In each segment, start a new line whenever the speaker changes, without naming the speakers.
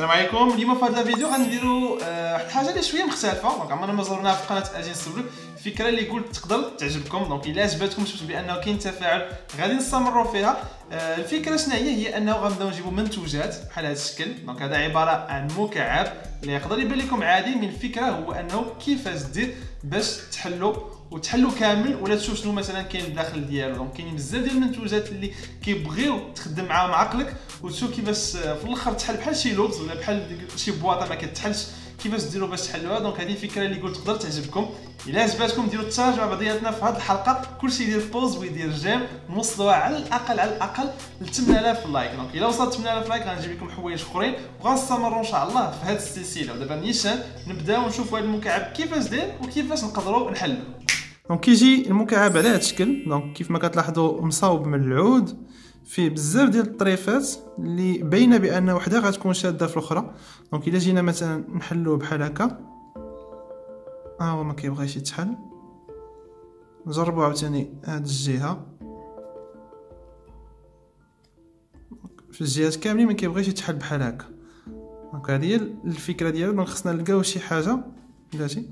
السلام عليكم. اليوم في هذا الفيديو غنديروا واحد الحاجه اللي شويه مختلفه. دونك عمرنا ما زرناها في قناه اجي نسولك، فكره اللي قلت تقدر تعجبكم. دونك الا عجبتكم شفتوا بانه كاين تفاعل غادي نستمروا فيها. الفكره شنو هي انه غنبداو نجيبوا منتوجات بحال هذا الشكل. دونك هذا عباره عن مكعب اللي يقدر يبان لكم عادي، من الفكره هو انه كيفاش دير باش تحلوا كامل ولا تشوف شنو مثلا كاين الداخل ديالو. دونك كاينين بزاف ديال المنتوجات اللي كيبغيو تخدم معاهم عقلك وتشوف كيفاش في الاخر تحل بحال شي لغز ولا بحال شي بواطه ما كتحلش، كيفاش ديروا باش تحلوها. دونك هذه الفكره اللي قلت تقدر تعجبكم. الا عجبتكم ديروا التاج مع بعضياتنا في هذه الحلقه، كلشي يدير بوز ويدير جيم، نوصلوها على الاقل ل 8000 لايك. دونك الا وصلت 8000 لايك غنجيب لكم حوايج اخرين وغنستمروا ان شاء الله في هذه السلسله. ودابا نيشان نبداو نشوفوا هذا المكعب كيفاش داير وكيفاش نقدروا نحلوه. دونك كيجي المكعب على هذا الشكل. دونك كيف ما كتلاحظوا مصاوب من العود، فيه بزاف ديال الطريفات اللي باينه بان وحده غتكون شاده في الاخرى. دونك الا جينا مثلا نحلوه بحال هكا، هو ما كيبغيش يتحل. نجربوا عاوتاني هاد الجهه، في الجهات كاملين ما كيبغيش يتحل بحال هكا. دونك هذه هي الفكره ديالو. دونك خصنا نلقاو شي حاجه بلاتي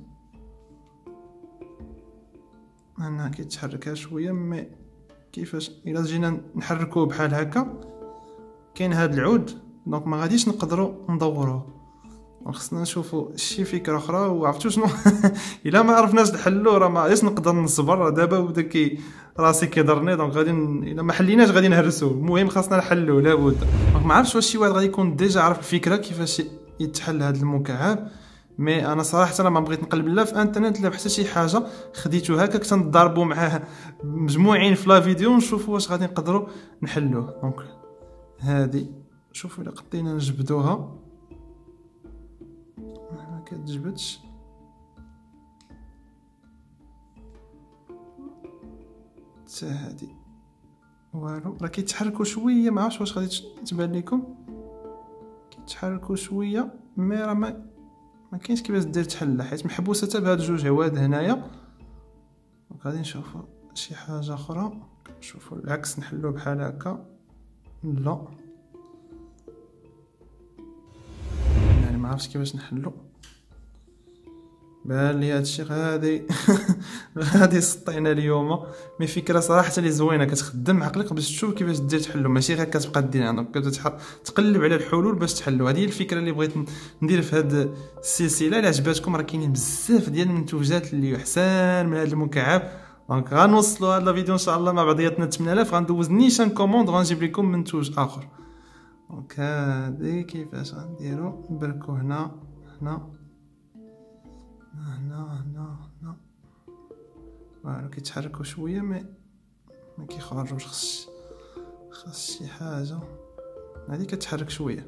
انا كيتحرك شويه، مي كيفاش الا جينا نحركوه بحال هكا كاين هاد العود. دونك ما غاديش نقدروا ندوروه. دونك خصنا نشوفوا شي فكره اخرى. وعرفتوا شنو الا ما عرفناش نحلو راه ما غاديش نقدر نصبر. دابا بدا راسي كيضرني. دونك غادي الا ما حليناش غادي نهرسو. المهم خاصنا نحلو لابد. دونك ما عرفتش واش شي واحد غادي يكون ديجا عارف الفكره كيفاش يتحل هذا المكعب. مي انا صراحه انا ما بغيت نقلب لا في انترنت لا حتى شي حاجه، خديتو هكا كنت نضربوا معاه مجموعين في لا فيديو ونشوفوا واش غادي نقدروا نحلوه. دونك هذه شوفوا الا قدينا نجبدوها ما كتجبدش. حتى هذه والو، راه كيتحركوا شويه. ما عرفتش واش غادي تبان لكم، كيتحركوا شويه مي راه ما كاينش كيفاش دير تحل، حيت محبوسه حتى بهاد جوج عواد هنايا. غادي نشوفوا شي حاجه اخرى، نشوفوا العكس نحلوه بحال هكا. لا يعني ما عرفتش كيفاش نحلو. بان لي هادشي غادي غادي يسطينا اليوم. مي فكره صراحه اللي زوينه، كتخدم عقلك باش تشوف كيفاش دير تحلو، ماشي غير كتبقى دير عندك تقلب على الحلول باش تحلو. هذه هي الفكره اللي بغيت ندير في هذه السلسله. الا عجباتكم راه كاينين بزاف ديال المنتوجات اللي احسن من هذا المكعب. دونك غنوصلوا هذا الفيديو ان شاء الله مع بعضياتنا 8000. غندوز نيشان كوموند وغنجيب لكم منتوج اخر. دونك هذه كيفاش غنديروا، نبركو هنا والو كيتحركوا شويه ما كيخرجوش. خاص شي حاجه. هذه كتحرك شويه.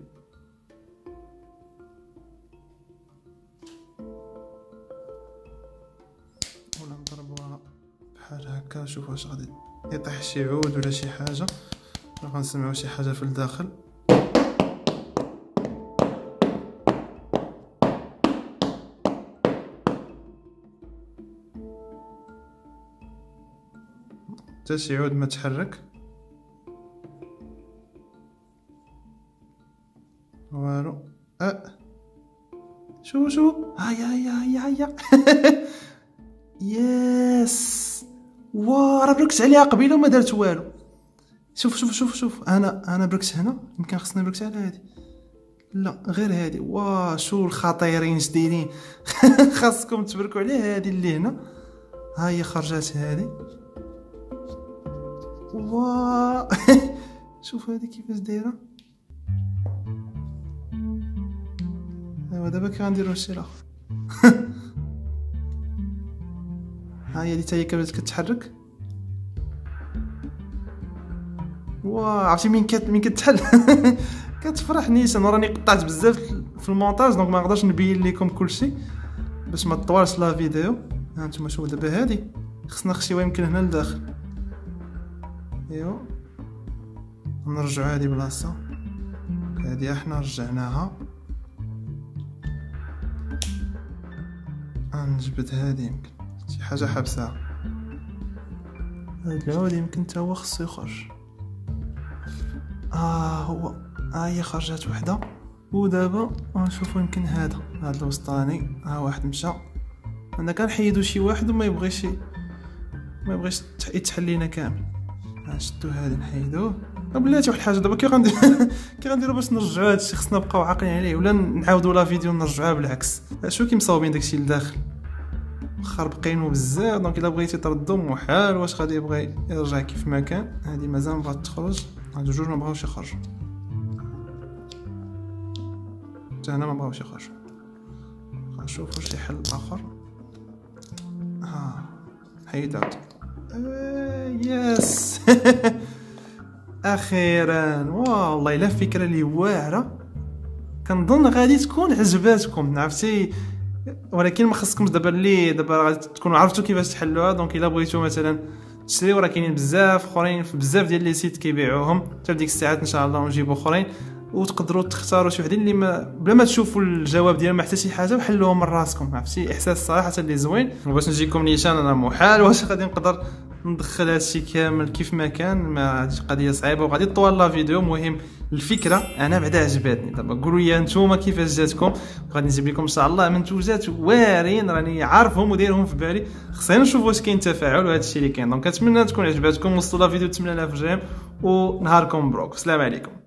ولا نضربوها بحال هكا. شوف واش غادي يطيح شي عود ولا شي حاجه. غنسمعوا شي حاجه في الداخل. حتى شي عود ما تحرك والو. شوف هيا ياس. راه بركت عليها قبيله وما درت والو. شوف انا بركت هنا. يمكن خصني نبركت على هذه. لا غير هذه. شو الخطيرين جديدين خاصكم تبركوا على هذه اللي هنا. هي خرجات هذه. شوف هذه كيفاش دايره. ايوا دابا كي غنديروا الشي الاخر ها هي اللي هي كيفاش كتحرك. عرفتي مين كتحل كتفرح نيشان. راني قطعت بزاف في المونتاج، دونك ما نقدرش نبين لكم كلشي باش ما تطولش لا فيديو. ها نتوما شوفوا دابا هذه خصنا نخشيوها يمكن هنا لداخل. ايوا نرجعوا هذه بلاصه. هذه احنا رجعناها. نجبد هذه يمكن شي حاجه حابسها. هاد العود يمكن تا هو خصو يخرج. هو هي خرجت وحده. ودابا غنشوفو يمكن هذا الوسطاني، ها واحد مشى. انا كنحيدو شي واحد وما يبغيش يتحل لينا كامل. غنشدو هذا نحيدوه. بلاتي واحد الحاجه دابا كي غنديرو باش نرجعو هادشي، خصنا نبقاو عاقلين عليه ولا نعاودو لا فيديو نرجعوها بالعكس. شو كي مصاوبين داكشي لداخل مخربقينو بزاف، دونك الا بغيتي تردو محال. واش غادي يبغي يرجع كيف ما كان؟ هادي مازال بغات تخرج، هادو جوج ما بغاوش يخرجوا، حتى هنا ما بغاوش يخرجوا. غنشوفو شي حل اخر. حيدات يس اخيرا. والله الا فكره اللي واعره، كنظن غادي تكون عجباتكم عرفتي، ولكن ما خصكمش دابا غادي تكونوا عرفتوا كيفاش تحلوها. دونك الا بغيتو مثلا تشريو، راه كاينين بزاف اخرين في بزاف ديال لي سيت كيبيعوهم، حتى ديك الساعات ان شاء الله ونجيبوا اخرين، وتقدروا تختاروا شي وحدين اللي بلا ما تشوفوا الجواب ديالهم حتى شي حاجه وحلوهم من راسكم. عرفتي احساس صراحه اللي زوين. وباش نجيكم نيشان انا محال واش غادي نقدر ندخل هادشي كامل كيف ما كان، ما هادشي قضيه صعيبه وغادي طوال لا فيديو. مهم الفكره انا بعدا عجباتني. دابا قولوا لي نتوما كيفاش جاتكم، غادي نجيب لكم ان شاء الله منتوجات واعرين راني عارفهم ودايرهم في بالي. خصنا نشوفوا واش كاين تفاعل وهذا الشيء اللي كاين. دونك كنتمنى تكون عجباتكم، وصلوا لا فيديو 8000 جيم ونهاركم مبروك. السلام عليكم.